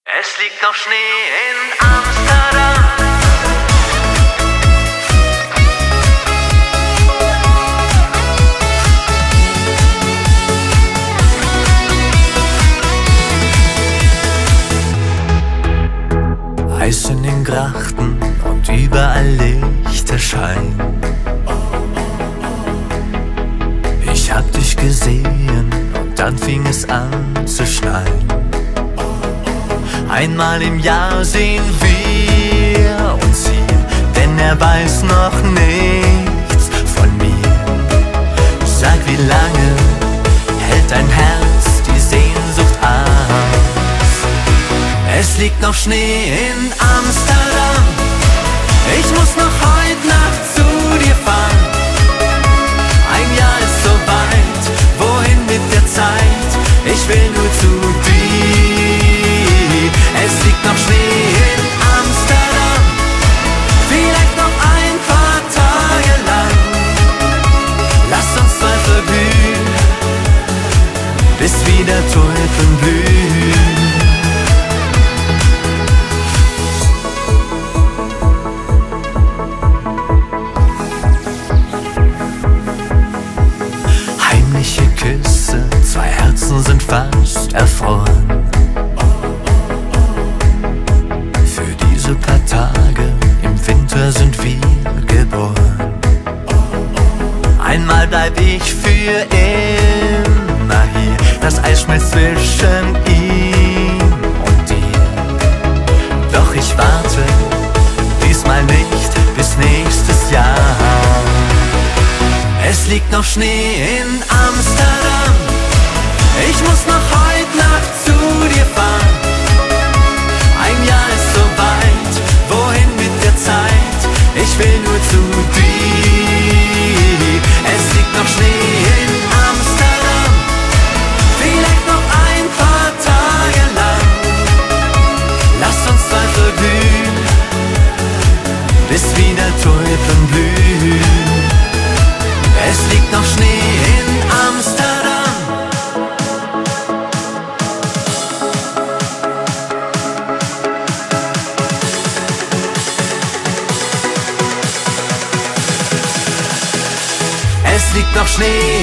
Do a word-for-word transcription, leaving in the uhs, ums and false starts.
Es liegt noch Schnee in Amsterdam. Eis in den Grachten und überall Lichterschein. Ich hab dich gesehen und dann fing es an zu schneien. Einmal im Jahr sehen wir uns hier, denn er weiß noch nichts von mir. Sag, wie lange hält dein Herz die Sehnsucht aus? Es liegt noch Schnee in Amsterdam. Ich muss noch heute Nacht zu dir fahren. Ein Jahr ist so weit, wohin mit der Zeit? Ich will nur zu dir. Es liegt noch Schnee in Amsterdam, vielleicht noch ein paar Tage lang. Lass uns zwei verglühen, bis wieder Tulpen blühen. Heimliche Küsse, zwei Herzen sind fast erfroren. Für paar Tage im Winter sind wir geboren. Einmal bleib ich für immer hier. Das Eis schmilzt zwischen ihm und dir. Doch ich warte diesmal nicht bis nächstes Jahr. Es liegt noch Schnee in Amsterdam. Ich muss noch heute Nacht zu dir fahren. Ein Jahr ist so weit, wohin mit der Zeit? Ich will nur zu dir. Es liegt noch Schnee in Amsterdam, vielleicht noch ein paar Tage lang. Lass uns zwei verglühen, bis wieder Tulpen blühen. Es liegt noch Schnee in Amsterdam. Es liegt noch Schnee